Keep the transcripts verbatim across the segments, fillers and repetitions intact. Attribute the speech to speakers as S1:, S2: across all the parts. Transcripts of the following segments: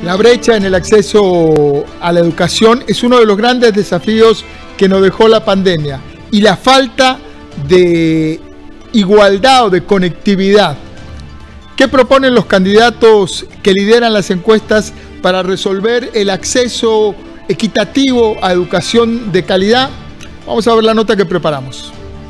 S1: La brecha en el acceso a la educación es uno de los grandes desafíos que nos dejó la pandemia, y la falta de igualdad o de conectividad. ¿Qué proponen los candidatos que lideran las encuestas para resolver el acceso equitativo a educación de calidad? Vamos a ver la nota que preparamos.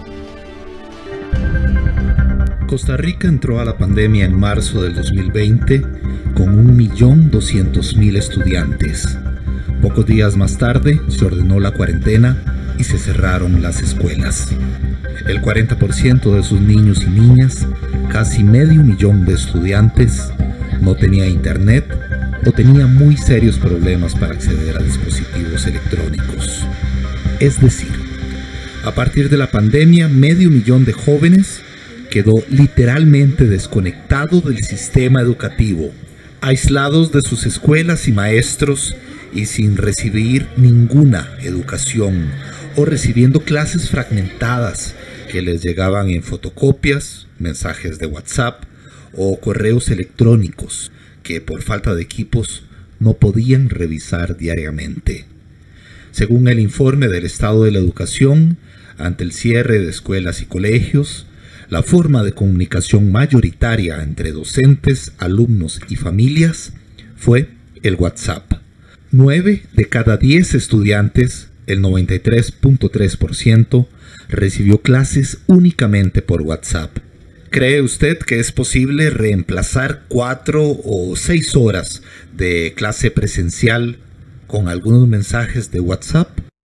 S2: Costa Rica entró a la pandemia en marzo del dos mil veinte con un millón doscientos mil estudiantes. Pocos días más tarde se ordenó la cuarentena y se cerraron las escuelas. El cuarenta por ciento de sus niños y niñas, casi medio millón de estudiantes, no tenía internet o tenía muy serios problemas para acceder a dispositivos electrónicos. Es decir, a partir de la pandemia, medio millón de jóvenes quedó literalmente desconectado del sistema educativo, aislados de sus escuelas y maestros y sin recibir ninguna educación, o recibiendo clases fragmentadas que les llegaban en fotocopias, mensajes de WhatsApp o correos electrónicos que por falta de equipos no podían revisar diariamente. Según el informe del Estado de la Educación, ante el cierre de escuelas y colegios, la forma de comunicación mayoritaria entre docentes, alumnos y familias fue el WhatsApp. Nueve de cada diez estudiantes, el noventa y tres punto tres por ciento, recibió clases únicamente por WhatsApp. ¿Cree usted que es posible reemplazar cuatro o seis horas de clase presencial con algunos mensajes de WhatsApp?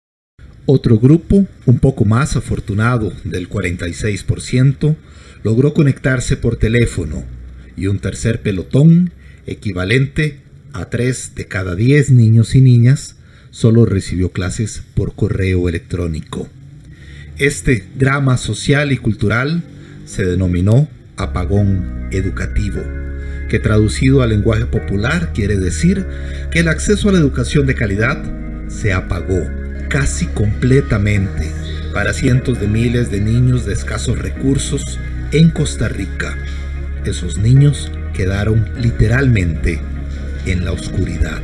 S2: Otro grupo, un poco más afortunado, del cuarenta y seis por ciento, logró conectarse por teléfono, y un tercer pelotón, equivalente a tres de cada diez niños y niñas, solo recibió clases por correo electrónico. Este drama social y cultural se denominó apagón educativo, que traducido al lenguaje popular quiere decir que el acceso a la educación de calidad se apagó casi completamente para cientos de miles de niños de escasos recursos en Costa Rica. Esos niños quedaron literalmente en la oscuridad.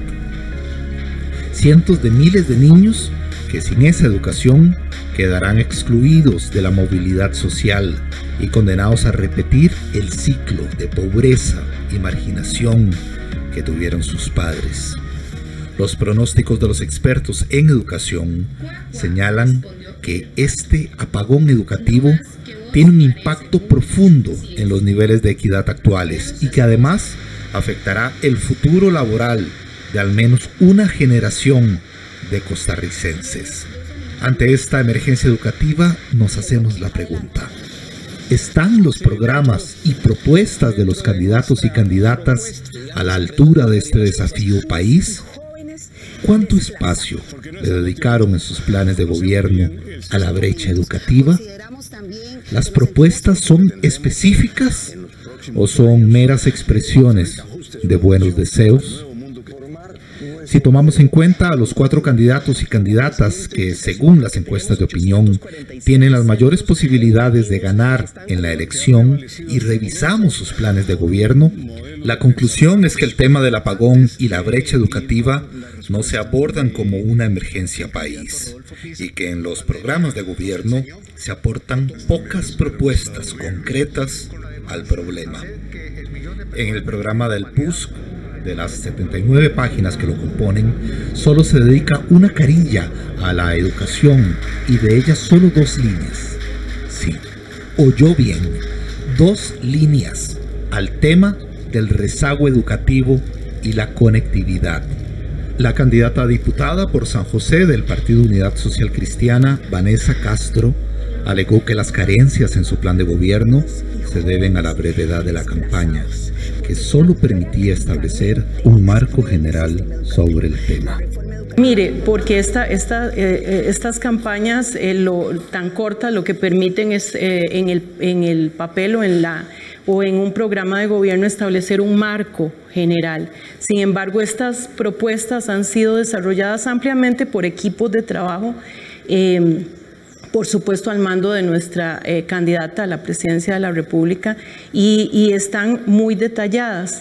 S2: Cientos de miles de niños que sin esa educación quedarán excluidos de la movilidad social y condenados a repetir el ciclo de pobreza y marginación que tuvieron sus padres. Los pronósticos de los expertos en educación señalan que este apagón educativo tiene un impacto profundo en los niveles de equidad actuales y que además afectará el futuro laboral de al menos una generación de costarricenses. Ante esta emergencia educativa nos hacemos la pregunta: ¿están los programas y propuestas de los candidatos y candidatas a la altura de este desafío país? ¿Cuánto espacio le dedicaron en sus planes de gobierno a la brecha educativa? ¿Las propuestas son específicas o son meras expresiones de buenos deseos? Si tomamos en cuenta a los cuatro candidatos y candidatas que, según las encuestas de opinión, tienen las mayores posibilidades de ganar en la elección y revisamos sus planes de gobierno, la conclusión es que el tema del apagón y la brecha educativa no se abordan como una emergencia país y que en los programas de gobierno se aportan pocas propuestas concretas al problema. En el programa del P U S C, de las setenta y nueve páginas que lo componen, solo se dedica una carilla a la educación y de ellas solo dos líneas. Sí, oyó bien, dos líneas al tema del rezago educativo y la conectividad. La candidata a diputada por San José del Partido Unidad Social Cristiana, Vanessa Castro, alegó que las carencias en su plan de gobierno se deben a la brevedad de la campaña, que solo permitía establecer un marco general sobre el tema.
S3: Mire, porque esta, esta, eh, estas campañas eh, lo, tan cortas lo que permiten es eh, en, el, en el papel o en, la, o en un programa de gobierno establecer un marco general. Sin embargo, estas propuestas han sido desarrolladas ampliamente por equipos de trabajo, eh, por supuesto al mando de nuestra eh, candidata a la presidencia de la República, y, y están muy detalladas.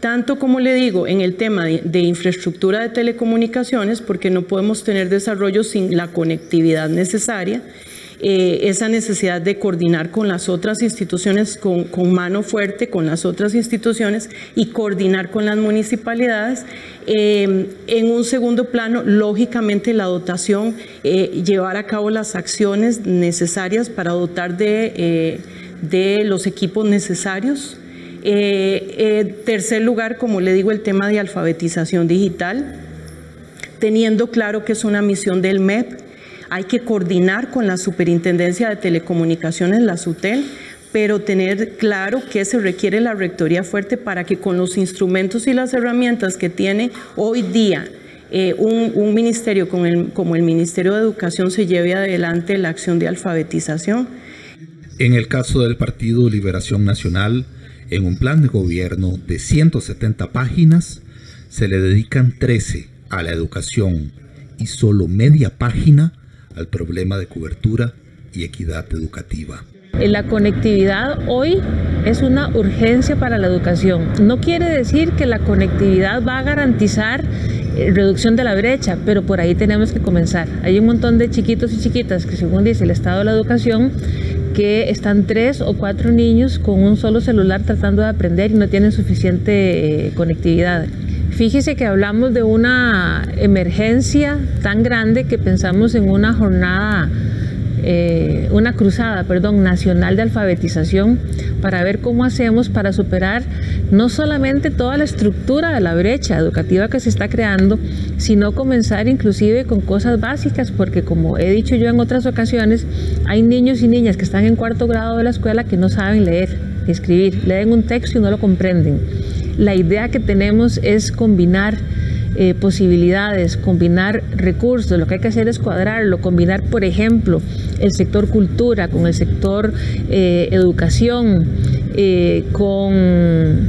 S3: tanto como le digo en el tema de, de infraestructura de telecomunicaciones, porque no podemos tener desarrollo sin la conectividad necesaria, eh, esa necesidad de coordinar con las otras instituciones, con, con mano fuerte con las otras instituciones y coordinar con las municipalidades. Eh, en un segundo plano, lógicamente la dotación, eh, llevar a cabo las acciones necesarias para dotar de, eh, de los equipos necesarios. Eh, eh, tercer lugar, como le digo, el tema de alfabetización digital, teniendo claro que es una misión del M E P. Hay que coordinar con la Superintendencia de Telecomunicaciones, la SUTEL, pero tener claro que se requiere la rectoría fuerte para que con los instrumentos y las herramientas que tiene hoy día eh, un, un ministerio como el, como el Ministerio de Educación se lleve adelante la acción de alfabetización.
S2: En el caso del Partido Liberación Nacional, en un plan de gobierno de ciento setenta páginas, se le dedican trece a la educación y solo media página al problema de cobertura y equidad educativa.
S4: La conectividad hoy es una urgencia para la educación. No quiere decir que la conectividad va a garantizar reducción de la brecha, pero por ahí tenemos que comenzar. Hay un montón de chiquitos y chiquitas que, según dice el Estado de la Educación, que están tres o cuatro niños con un solo celular tratando de aprender y no tienen suficiente eh, conectividad. Fíjese que hablamos de una emergencia tan grande que pensamos en una jornada, eh, una cruzada, perdón, nacional de alfabetización para ver cómo hacemos para superar no solamente toda la estructura de la brecha educativa que se está creando, sino comenzar inclusive con cosas básicas, porque como he dicho yo en otras ocasiones, hay niños y niñas que están en cuarto grado de la escuela que no saben leer y escribir, leen un texto y no lo comprenden. La idea que tenemos es combinar eh, posibilidades, combinar recursos. Lo que hay que hacer es cuadrarlo, combinar, por ejemplo, el sector cultura con el sector eh, educación, eh, con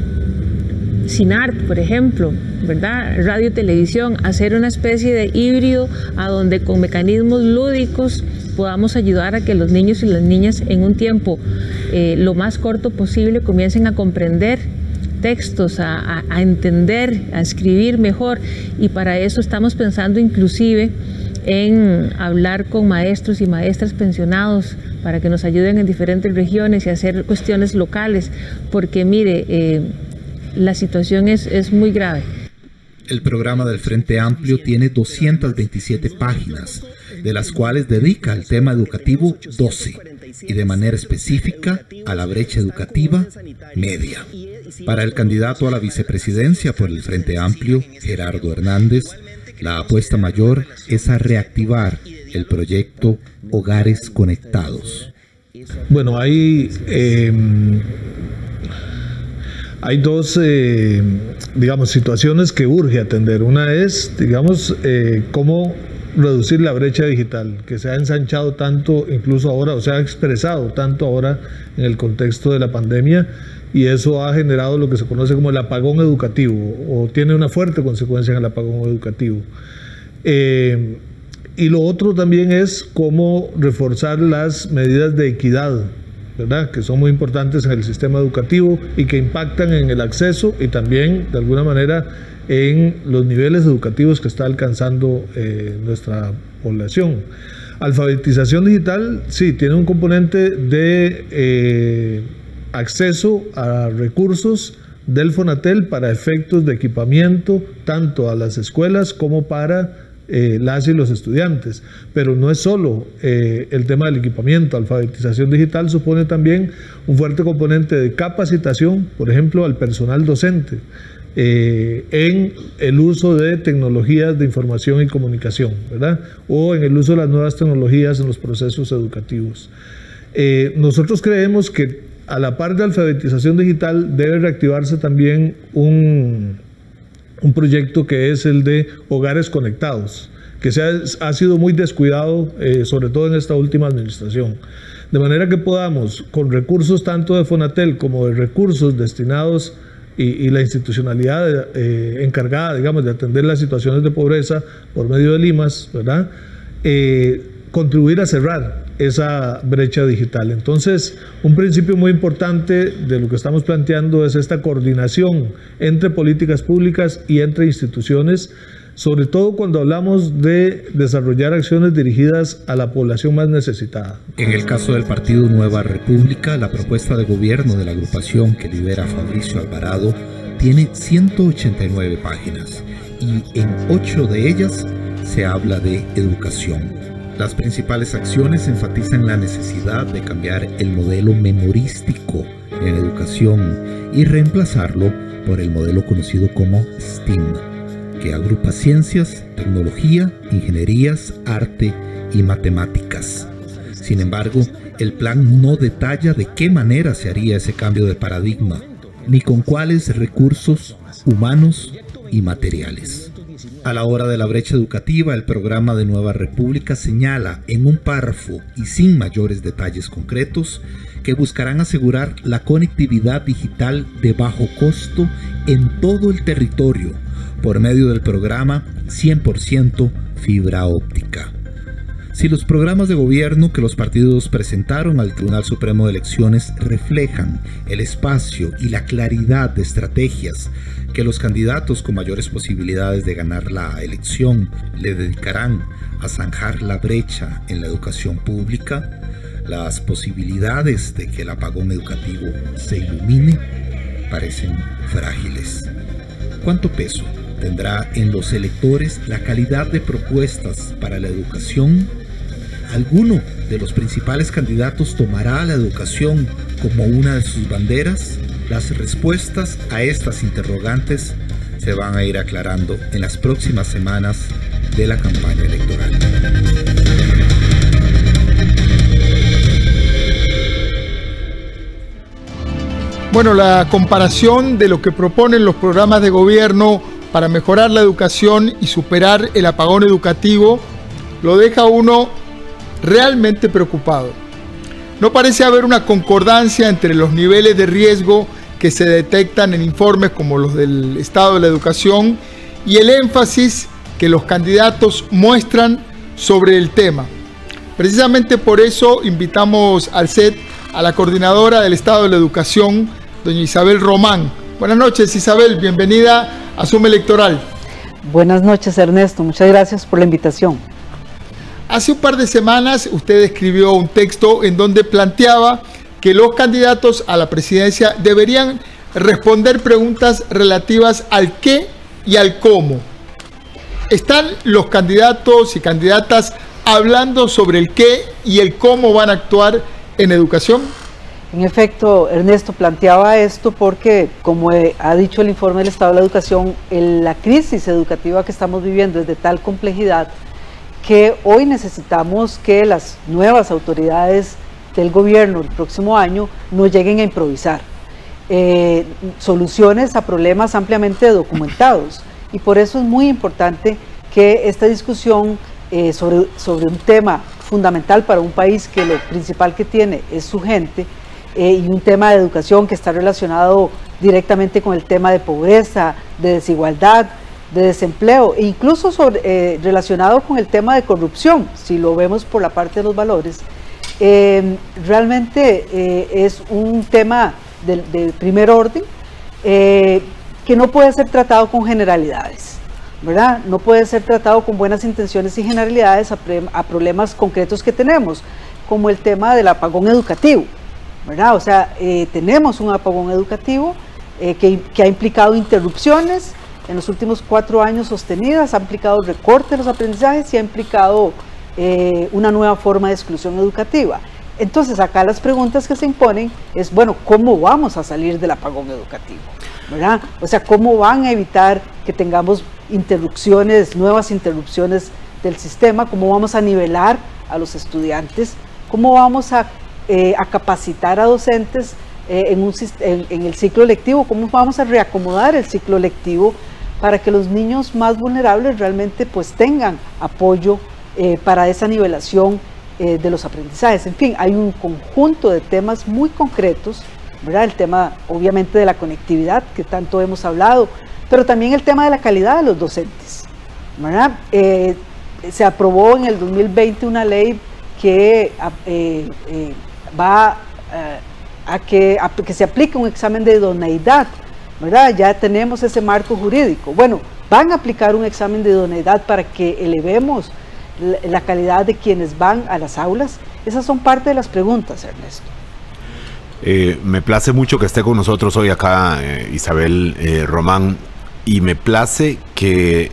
S4: SINART, por ejemplo, ¿verdad? Radio y televisión, hacer una especie de híbrido a donde con mecanismos lúdicos podamos ayudar a que los niños y las niñas en un tiempo eh, lo más corto posible comiencen a comprender textos, a, a, a entender, a escribir mejor, y para eso estamos pensando inclusive en hablar con maestros y maestras pensionados para que nos ayuden en diferentes regiones y hacer cuestiones locales, porque mire, eh, la situación es, es muy grave.
S2: El programa del Frente Amplio tiene doscientas veintisiete páginas, de las cuales dedica al tema educativo doce, y de manera específica a la brecha educativa media. Para el candidato a la vicepresidencia por el Frente Amplio, Gerardo Hernández, la apuesta mayor es a reactivar el proyecto Hogares Conectados.
S5: Bueno, hay, eh, hay dos, eh, digamos, situaciones que urge atender. Una es, digamos, eh, cómo reducir la brecha digital, que se ha ensanchado tanto incluso ahora, o se ha expresado tanto ahora en el contexto de la pandemia, y eso ha generado lo que se conoce como el apagón educativo, o tiene una fuerte consecuencia en el apagón educativo. Eh, y lo otro también es cómo reforzar las medidas de equidad, ¿verdad?, que son muy importantes en el sistema educativo y que impactan en el acceso y también, de alguna manera, en los niveles educativos que está alcanzando eh, nuestra población. Alfabetización digital, sí, tiene un componente de eh, acceso a recursos del Fonatel para efectos de equipamiento, tanto a las escuelas como para eh, las y los estudiantes. Pero no es solo eh, el tema del equipamiento. Alfabetización digital supone también un fuerte componente de capacitación, por ejemplo, al personal docente, Eh, en el uso de tecnologías de información y comunicación, ¿verdad?, o en el uso de las nuevas tecnologías en los procesos educativos. Eh, nosotros creemos que a la par de alfabetización digital debe reactivarse también un, un proyecto que es el de hogares conectados, que se ha, ha sido muy descuidado, eh, sobre todo en esta última administración. De manera que podamos, con recursos tanto de Fonatel como de recursos destinados Y, y la institucionalidad eh, encargada, digamos, de atender las situaciones de pobreza por medio de Limas, ¿verdad?, eh, contribuir a cerrar esa brecha digital. Entonces, un principio muy importante de lo que estamos planteando es esta coordinación entre políticas públicas y entre instituciones, sobre todo cuando hablamos de desarrollar acciones dirigidas a la población más necesitada.
S2: En el caso del Partido Nueva República, la propuesta de gobierno de la agrupación que lidera Fabricio Alvarado tiene ciento ochenta y nueve páginas y en ocho de ellas se habla de educación. Las principales acciones enfatizan la necesidad de cambiar el modelo memorístico en educación y reemplazarlo por el modelo conocido como STEAM, que agrupa ciencias, tecnología, ingenierías, arte y matemáticas. Sin embargo, el plan no detalla de qué manera se haría ese cambio de paradigma, ni con cuáles recursos humanos y materiales. A la hora de la brecha educativa, el programa de Nueva República señala en un párrafo y sin mayores detalles concretos que buscarán asegurar la conectividad digital de bajo costo en todo el territorio por medio del programa cien por ciento fibra óptica. Si los programas de gobierno que los partidos presentaron al Tribunal Supremo de Elecciones reflejan el espacio y la claridad de estrategias que los candidatos con mayores posibilidades de ganar la elección le dedicarán a zanjar la brecha en la educación pública, las posibilidades de que el apagón educativo se ilumine parecen frágiles. ¿Cuánto peso tendrá en los electores la calidad de propuestas para la educación? ¿Alguno de los principales candidatos tomará la educación como una de sus banderas? Las respuestas a estas interrogantes se van a ir aclarando en las próximas semanas de la campaña electoral.
S1: Bueno, la comparación de lo que proponen los programas de gobierno para mejorar la educación y superar el apagón educativo lo deja a uno realmente preocupado. No parece haber una concordancia entre los niveles de riesgo que se detectan en informes como los del Estado de la Educación y el énfasis que los candidatos muestran sobre el tema. Precisamente por eso invitamos al set a la coordinadora del Estado de la Educación, doña Isabel Román. Buenas noches, Isabel, bienvenida a Zoom Electoral.
S6: Buenas noches, Ernesto, muchas gracias por la invitación.
S1: Hace un par de semanas usted escribió un texto en donde planteaba que los candidatos a la presidencia deberían responder preguntas relativas al qué y al cómo. ¿Están los candidatos y candidatas hablando sobre el qué y el cómo van a actuar en educación?
S6: En efecto, Ernesto, planteaba esto porque, como ha dicho el informe del Estado de la Educación, el, la crisis educativa que estamos viviendo es de tal complejidad que hoy necesitamos que las nuevas autoridades del gobierno el próximo año no lleguen a improvisar eh, soluciones a problemas ampliamente documentados, y por eso es muy importante que esta discusión eh, sobre, sobre un tema fundamental para un país que lo principal que tiene es su gente, eh, y un tema de educación que está relacionado directamente con el tema de pobreza, de desigualdad, de desempleo e incluso sobre, eh, relacionado con el tema de corrupción, si lo vemos por la parte de los valores. Eh, realmente eh, es un tema de, de primer orden eh, que no puede ser tratado con generalidades, ¿verdad? No puede ser tratado con buenas intenciones y generalidades a, pre, a problemas concretos que tenemos, como el tema del apagón educativo, ¿verdad? O sea, eh, tenemos un apagón educativo eh, que, que ha implicado interrupciones en los últimos cuatro años sostenidas, ha implicado recorte de los aprendizajes y ha implicado eh, una nueva forma de exclusión educativa. Entonces, acá las preguntas que se imponen es, bueno, ¿cómo vamos a salir del apagón educativo? ¿Verdad? O sea, ¿cómo van a evitar que tengamos interrupciones, nuevas interrupciones del sistema? ¿Cómo vamos a nivelar a los estudiantes? ¿Cómo vamos a, eh, a capacitar a docentes eh, en, un, en, en el ciclo lectivo? ¿Cómo vamos a reacomodar el ciclo lectivo para que los niños más vulnerables realmente pues tengan apoyo eh, para esa nivelación eh, de los aprendizajes? En fin, hay un conjunto de temas muy concretos, ¿verdad? El tema obviamente de la conectividad que tanto hemos hablado, pero también el tema de la calidad de los docentes, ¿verdad? Eh, se aprobó en el dos mil veinte una ley que eh, eh, va eh, a, que, a que se aplique un examen de idoneidad, ¿verdad? Ya tenemos ese marco jurídico. Bueno, van a aplicar un examen de idoneidad para que elevemos la, la calidad de quienes van a las aulas. Esas son parte de las preguntas, Ernesto.
S7: Eh, me place mucho que esté con nosotros hoy acá eh, Isabel eh, Román, y me place que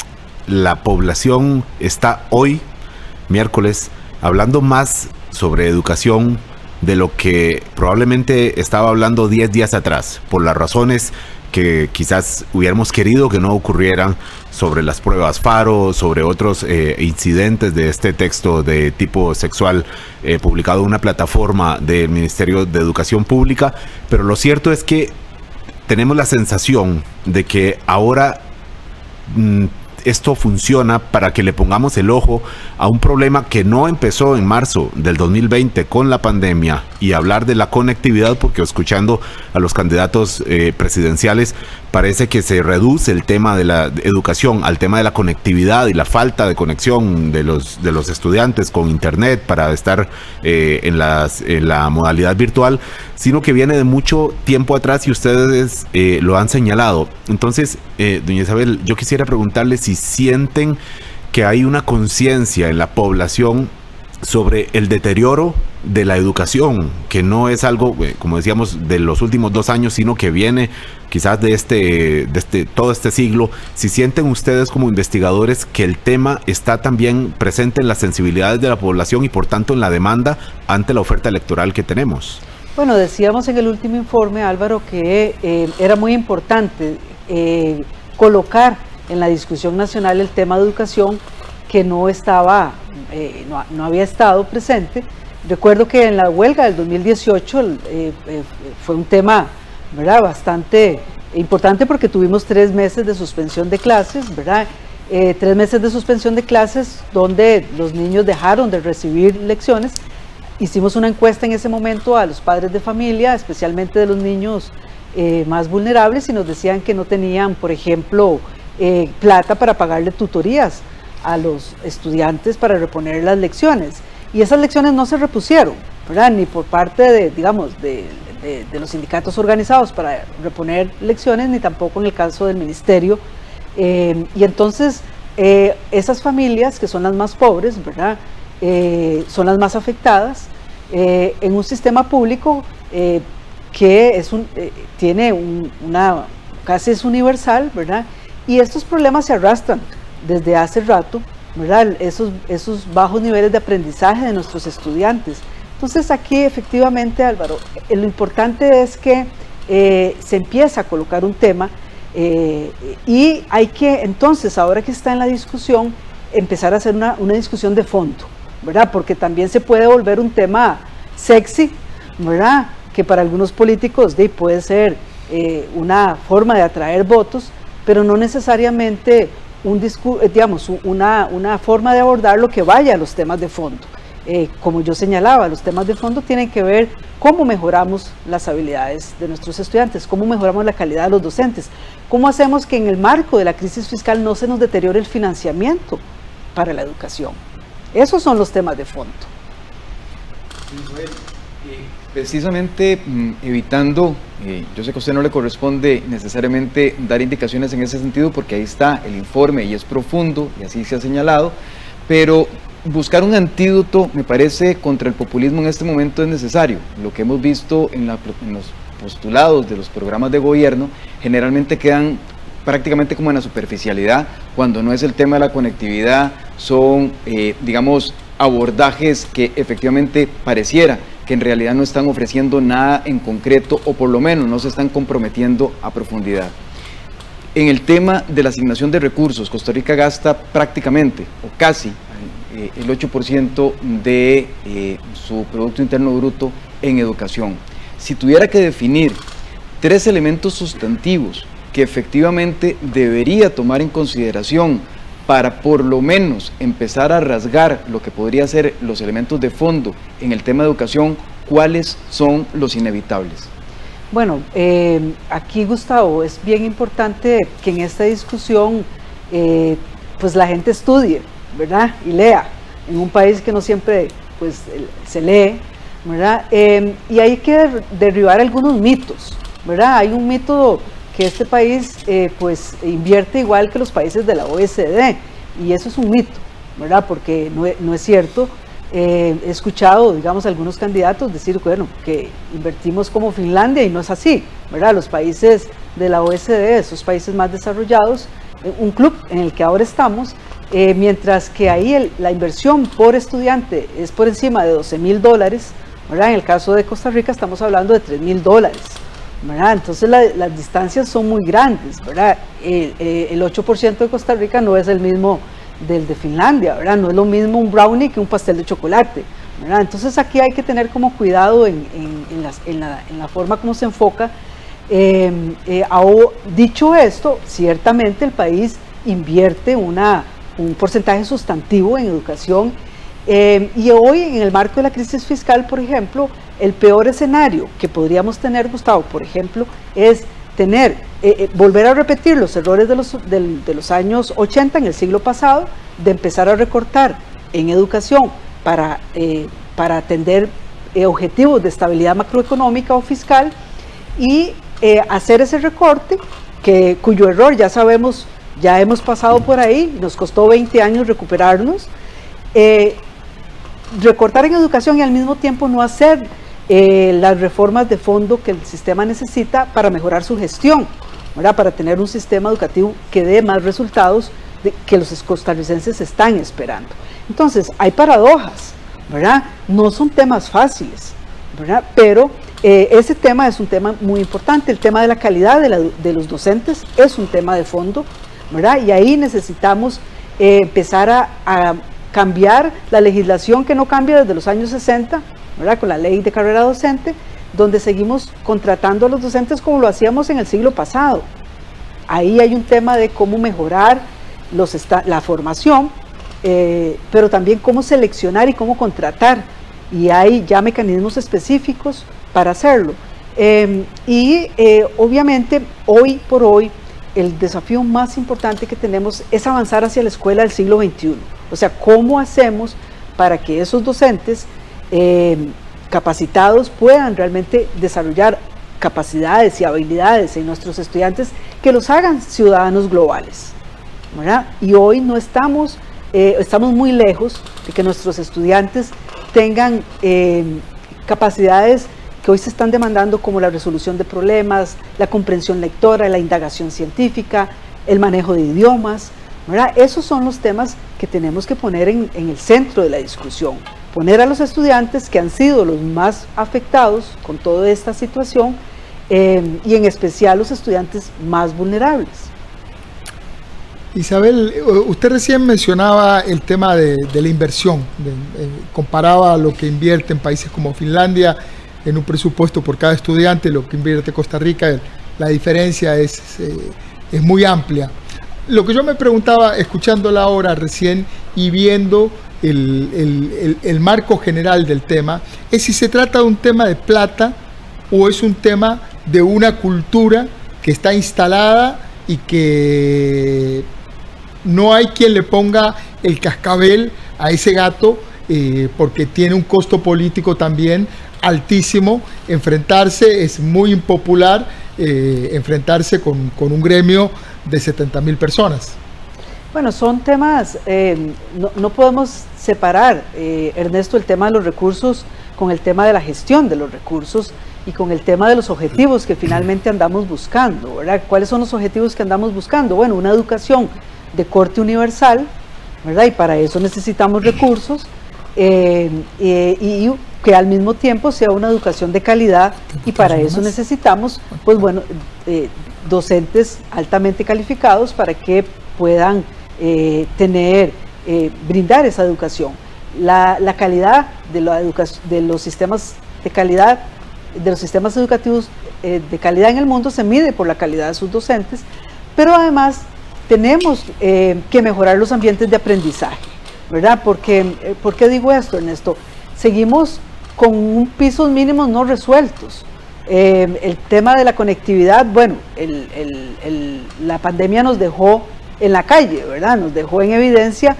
S7: la población está hoy, miércoles, hablando más sobre educación de lo que probablemente estaba hablando diez días atrás, por las razones que quizás hubiéramos querido que no ocurrieran, sobre las pruebas Faro, sobre otros eh, incidentes de este texto de tipo sexual eh, publicado en una plataforma del Ministerio de Educación Pública. Pero lo cierto es que tenemos la sensación de que ahora mmm, esto funciona para que le pongamos el ojo a un problema que no empezó en marzo del dos mil veinte con la pandemia, y hablar de la conectividad, porque escuchando a los candidatos eh, presidenciales parece que se reduce el tema de la educación al tema de la conectividad y la falta de conexión de los, de los estudiantes con internet para estar eh, en, las, en la modalidad virtual, sino que viene de mucho tiempo atrás, y ustedes eh, lo han señalado. Entonces, eh, doña Isabel, yo quisiera preguntarle si sienten que hay una conciencia en la población sobre el deterioro de la educación, que no es algo, como decíamos, de los últimos dos años, sino que viene quizás de este, de este, todo este siglo. Si sienten ustedes como investigadores que el tema está también presente en las sensibilidades de la población y por tanto en la demanda ante la oferta electoral que tenemos.
S6: Bueno, decíamos en el último informe, Álvaro, que eh, era muy importante eh, colocar en la discusión nacional el tema de educación, que no estaba, eh, no, no había estado presente. Recuerdo que en la huelga del dos mil dieciocho eh, eh, fue un tema, ¿verdad?, bastante importante, porque tuvimos tres meses de suspensión de clases, ¿verdad? Eh, tres meses de suspensión de clases donde los niños dejaron de recibir lecciones. Hicimos una encuesta en ese momento a los padres de familia, especialmente de los niños eh, más vulnerables, y nos decían que no tenían, por ejemplo, eh, plata para pagarle tutorías a los estudiantes para reponer las lecciones. Y esas lecciones no se repusieron, ¿verdad?, ni por parte de, digamos, de, de, de los sindicatos organizados para reponer lecciones, ni tampoco en el caso del ministerio. Eh, y entonces, eh, esas familias, que son las más pobres, ¿verdad?, eh, son las más afectadas eh, en un sistema público eh, que es un, eh, tiene un, una, casi es universal, ¿verdad?, y estos problemas se arrastran desde hace rato, ¿verdad?, esos, esos bajos niveles de aprendizaje de nuestros estudiantes. Entonces aquí efectivamente, Álvaro, eh, lo importante es que eh, se empieza a colocar un tema eh, y hay que entonces, ahora que está en la discusión, empezar a hacer una, una discusión de fondo, ¿verdad?, porque también se puede volver un tema sexy, ¿verdad?, que para algunos políticos de, puede ser eh, una forma de atraer votos, pero no necesariamente un discurso, digamos, una, una forma de abordarlo que vaya a los temas de fondo. Eh, como yo señalaba, los temas de fondo tienen que ver cómo mejoramos las habilidades de nuestros estudiantes, cómo mejoramos la calidad de los docentes, cómo hacemos que en el marco de la crisis fiscal no se nos deteriore el financiamiento para la educación. Esos son los temas de fondo.
S8: Precisamente evitando, eh, yo sé que a usted no le corresponde necesariamente dar indicaciones en ese sentido, porque ahí está el informe y es profundo y así se ha señalado, pero buscar un antídoto, me parece, contra el populismo en este momento es necesario. Lo que hemos visto en, la, en los postulados de los programas de gobierno generalmente quedan prácticamente como en la superficialidad, cuando no es el tema de la conectividad, son, eh, digamos, abordajes que efectivamente pareciera que en realidad no están ofreciendo nada en concreto, o por lo menos no se están comprometiendo a profundidad. En el tema de la asignación de recursos, Costa Rica gasta prácticamente, o casi, eh, el ocho por ciento de eh, su Producto Interno Bruto en educación. Si tuviera que definir tres elementos sustantivos que efectivamente debería tomar en consideración para por lo menos empezar a rasgar lo que podría ser los elementos de fondo en el tema de educación, ¿cuáles son los inevitables?
S6: Bueno, eh, aquí, Gustavo, es bien importante que en esta discusión eh, pues la gente estudie, ¿verdad?, y lea, en un país que no siempre pues se lee, ¿verdad? Eh, y hay que derribar algunos mitos, ¿verdad? Hay un mito que este país eh, pues invierte igual que los países de la O E C D, y eso es un mito, ¿verdad? Porque no, no es cierto. Eh, he escuchado, digamos, algunos candidatos decir, bueno, que invertimos como Finlandia, y no es así, ¿verdad? Los países de la O E C D, esos países más desarrollados, eh, un club en el que ahora estamos, eh, mientras que ahí el, la inversión por estudiante es por encima de doce mil dólares, ¿verdad? En el caso de Costa Rica estamos hablando de tres mil dólares, ¿verdad? Entonces la, las distancias son muy grandes, ¿verdad? El, el ocho por ciento de Costa Rica no es el mismo del de Finlandia, ¿verdad? No es lo mismo un brownie que un pastel de chocolate, ¿verdad? Entonces aquí hay que tener como cuidado en, en, en, las, en, la, en la forma como se enfoca. Eh, eh, dicho esto, ciertamente el país invierte una, un porcentaje sustantivo en educación, eh, y hoy en el marco de la crisis fiscal, por ejemplo, el peor escenario que podríamos tener, Gustavo, por ejemplo, es tener, eh, eh, volver a repetir los errores de los, de, de los años ochenta, en el siglo pasado, de empezar a recortar en educación para, eh, para atender eh, objetivos de estabilidad macroeconómica o fiscal, y eh, hacer ese recorte, que, cuyo error ya sabemos, ya hemos pasado por ahí, nos costó veinte años recuperarnos, eh, recortar en educación y al mismo tiempo no hacer Eh, las reformas de fondo que el sistema necesita para mejorar su gestión, ¿verdad? Para tener un sistema educativo que dé más resultados de, que los costarricenses están esperando. Entonces, hay paradojas, ¿verdad? No son temas fáciles, ¿verdad? Pero eh, ese tema es un tema muy importante. El tema de la calidad de, la, de los docentes es un tema de fondo, ¿verdad? Y ahí necesitamos eh, empezar a, a cambiar la legislación que no cambia desde los años sesenta, ¿verdad? Con la ley de carrera docente, donde seguimos contratando a los docentes como lo hacíamos en el siglo pasado. Ahí hay un tema de cómo mejorar los la formación, eh, pero también cómo seleccionar y cómo contratar, y hay ya mecanismos específicos para hacerlo. Eh, y eh, obviamente hoy por hoy el desafío más importante que tenemos es avanzar hacia la escuela del siglo veintiuno, o sea, cómo hacemos para que esos docentes Eh, capacitados puedan realmente desarrollar capacidades y habilidades en nuestros estudiantes que los hagan ciudadanos globales, ¿verdad? Y hoy no estamos, eh, estamos muy lejos de que nuestros estudiantes tengan eh, capacidades que hoy se están demandando, como la resolución de problemas, la comprensión lectora, la indagación científica, el manejo de idiomas, ¿verdad? Esos son los temas que tenemos que poner en, en el centro de la discusión. Poner a los estudiantes que han sido los más afectados con toda esta situación, eh, y en especial los estudiantes más vulnerables.
S1: Isabel, usted recién mencionaba el tema de, de la inversión, de, eh, comparaba lo que invierte en países como Finlandia en un presupuesto por cada estudiante, lo que invierte Costa Rica, la diferencia es, eh, es muy amplia. Lo que yo me preguntaba, escuchándola ahora recién y viendo el, el, el, el marco general del tema, es si se trata de un tema de plata o es un tema de una cultura que está instalada y que no hay quien le ponga el cascabel a ese gato, eh, porque tiene un costo político también altísimo. Enfrentarse es muy impopular, eh, enfrentarse con, con un gremio de setenta mil personas.
S6: Bueno, son temas, eh, no, no podemos separar, eh, Ernesto, el tema de los recursos con el tema de la gestión de los recursos y con el tema de los objetivos que finalmente andamos buscando, ¿verdad? ¿Cuáles son los objetivos que andamos buscando? Bueno, una educación de corte universal, ¿verdad? Y para eso necesitamos recursos, eh, eh, y que al mismo tiempo sea una educación de calidad, y para eso necesitamos, pues bueno, eh, docentes altamente calificados para que puedan eh, tener, eh, brindar esa educación. La, la calidad de, la educación, de los sistemas de calidad, de los sistemas educativos eh, de calidad en el mundo se mide por la calidad de sus docentes, pero además tenemos eh, que mejorar los ambientes de aprendizaje, ¿verdad? Porque, eh, ¿por qué digo esto, Ernesto? Seguimos con un pisos mínimos no resueltos. Eh, el tema de la conectividad, bueno, el, el, el, la pandemia nos dejó en la calle, ¿verdad? Nos dejó en evidencia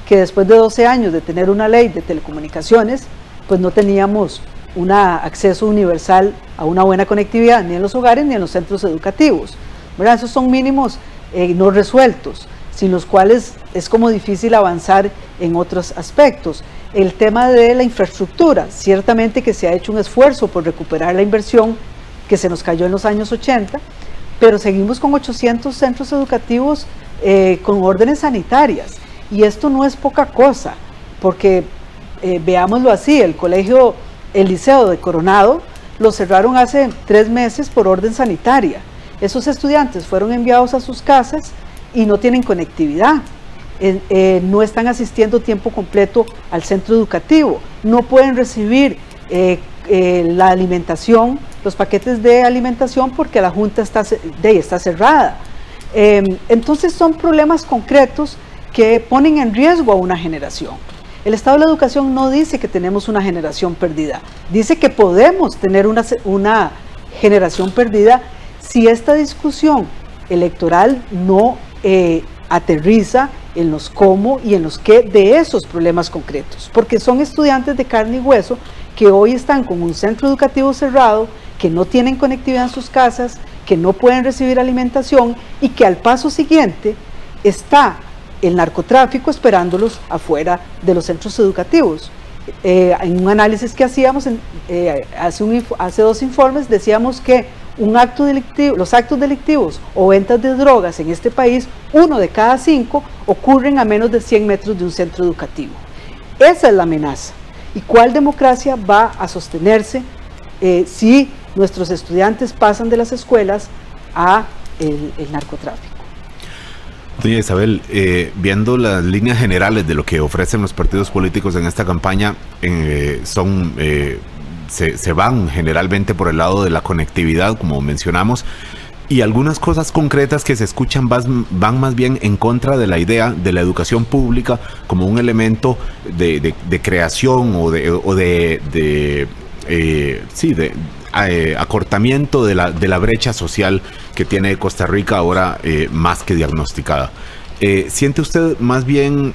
S6: que después de doce años de tener una ley de telecomunicaciones, pues no teníamos un acceso universal a una buena conectividad, ni en los hogares ni en los centros educativos, ¿verdad? Esos son mínimos eh, no resueltos, sin los cuales es como difícil avanzar en otros aspectos. El tema de la infraestructura, ciertamente que se ha hecho un esfuerzo por recuperar la inversión que se nos cayó en los años ochenta, pero seguimos con ochocientos centros educativos eh, con órdenes sanitarias, y esto no es poca cosa, porque eh, veámoslo así, el colegio, el liceo de Coronado, lo cerraron hace tres meses por orden sanitaria. Esos estudiantes fueron enviados a sus casas y no tienen conectividad, eh, eh, no están asistiendo tiempo completo al centro educativo, no pueden recibir eh, eh, la alimentación, los paquetes de alimentación, porque la junta está, de, está cerrada. Eh, entonces son problemas concretos que ponen en riesgo a una generación. El Estado de la Educación no dice que tenemos una generación perdida, dice que podemos tener una, una generación perdida si esta discusión electoral no eh, aterriza en los cómo y en los qué de esos problemas concretos, porque son estudiantes de carne y hueso que hoy están con un centro educativo cerrado, que no tienen conectividad en sus casas, que no pueden recibir alimentación y que al paso siguiente está el narcotráfico esperándolos afuera de los centros educativos. Eh, en un análisis que hacíamos en, eh, hace, un, hace dos informes, decíamos que un acto delictivo, los actos delictivos o ventas de drogas en este país, uno de cada cinco ocurren a menos de cien metros de un centro educativo. Esa es la amenaza. ¿Y cuál democracia va a sostenerse eh, si nuestros estudiantes pasan de las escuelas a el, el narcotráfico?
S7: Doña Isabel, eh, viendo las líneas generales de lo que ofrecen los partidos políticos en esta campaña, eh, son eh, se, se van generalmente por el lado de la conectividad, como mencionamos, y algunas cosas concretas que se escuchan van, van más bien en contra de la idea de la educación pública como un elemento de, de, de creación o de, o de, de eh, sí, de eh, acortamiento de la, de la brecha social que tiene Costa Rica ahora eh, más que diagnosticada. Eh, ¿Siente usted más bien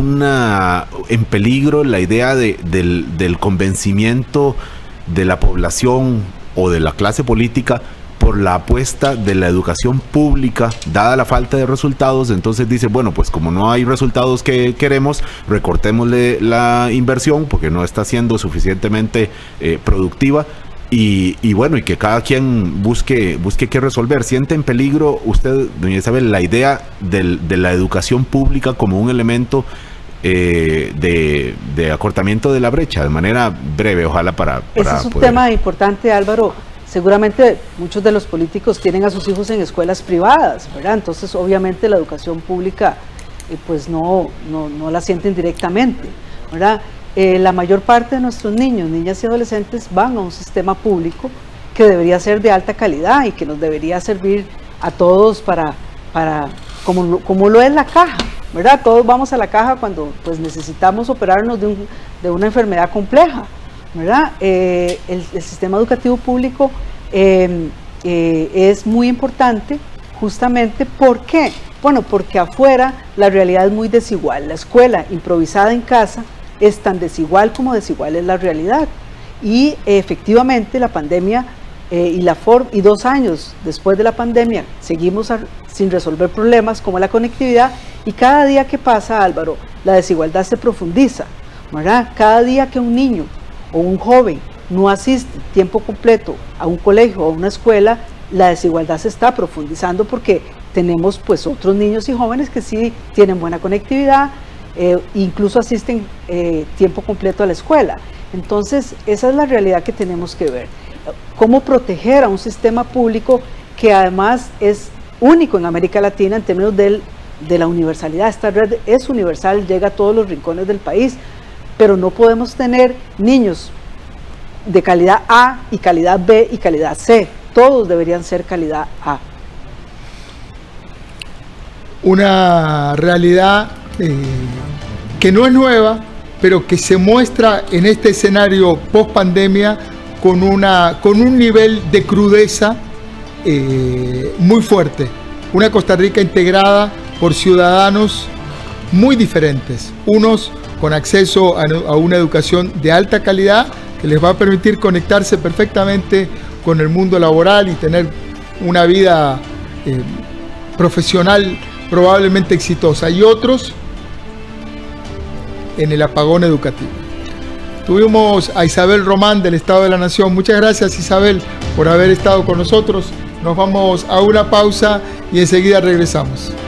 S7: una en peligro la idea de, del, del convencimiento de la población o de la clase política por la apuesta de la educación pública, dada la falta de resultados? Entonces dice, bueno, pues como no hay resultados que queremos, recortémosle la inversión porque no está siendo suficientemente eh, productiva, y, y bueno, y que cada quien busque, busque qué resolver. ¿Siente en peligro usted, doña Isabel, la idea del, de la educación pública como un elemento eh, de, de acortamiento de la brecha? De manera breve, ojalá para... para
S6: Ese es un
S7: poder...
S6: tema importante, Álvaro. Seguramente muchos de los políticos tienen a sus hijos en escuelas privadas, ¿verdad? Entonces, obviamente, la educación pública, eh, pues no, no, no la sienten directamente, ¿verdad? Eh, la mayor parte de nuestros niños, niñas y adolescentes van a un sistema público que debería ser de alta calidad y que nos debería servir a todos para, para como, como lo es la caja, ¿verdad? Todos vamos a la caja cuando pues, necesitamos operarnos de, un, de una enfermedad compleja, ¿verdad? Eh, el, el sistema educativo público eh, eh, es muy importante justamente, ¿por qué? Bueno, porque afuera la realidad es muy desigual. La escuela improvisada en casa es tan desigual como desigual es la realidad, y eh, efectivamente la pandemia eh, y, la for y dos años después de la pandemia seguimos a, sin resolver problemas como la conectividad, y cada día que pasa, Álvaro, la desigualdad se profundiza, ¿verdad? Cada día que un niño o un joven no asiste tiempo completo a un colegio o a una escuela, la desigualdad se está profundizando porque tenemos pues otros niños y jóvenes que sí tienen buena conectividad, eh, incluso asisten eh, tiempo completo a la escuela. Entonces esa es la realidad que tenemos que ver. Cómo proteger a un sistema público que además es único en América Latina en términos del, de la universalidad. Esta red es universal, llega a todos los rincones del país, pero no podemos tener niños de calidad A y calidad B y calidad C. Todos deberían ser calidad A.
S1: Una realidad eh, que no es nueva, pero que se muestra en este escenario post pandemia con, una, con un nivel de crudeza eh, muy fuerte. Una Costa Rica integrada por ciudadanos muy diferentes. Unos con acceso a, a una educación de alta calidad que les va a permitir conectarse perfectamente con el mundo laboral y tener una vida eh, profesional probablemente exitosa, y otros en el apagón educativo. Tuvimos a Isabel Román del Estado de la Nación. Muchas gracias, Isabel, por haber estado con nosotros. Nos vamos a una pausa y enseguida regresamos.